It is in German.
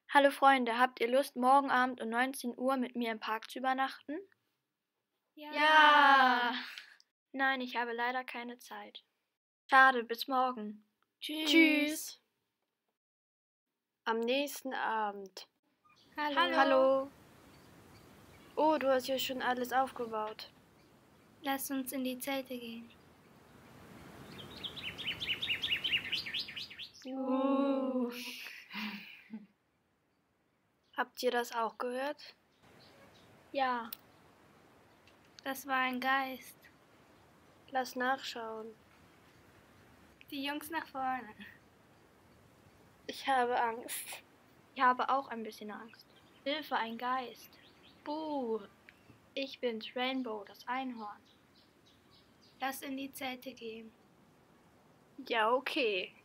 Hallo Freunde, habt ihr Lust, morgen Abend um 19 Uhr mit mir im Park zu übernachten? Ja. Nein, ich habe leider keine Zeit. Schade, bis morgen. Tschüss. Am nächsten Abend. Hallo. Hallo. Oh, du hast hier schon alles aufgebaut. Lass uns in die Zelte gehen. Habt ihr das auch gehört? Ja, Das war ein Geist. Lass nachschauen. Die Jungs nach vorne. Ich habe Angst. ich habe auch ein bisschen Angst. Hilfe, ein Geist. Buh, ich bin's, Rainbow, das Einhorn. Lass in die Zelte gehen. Ja, okay.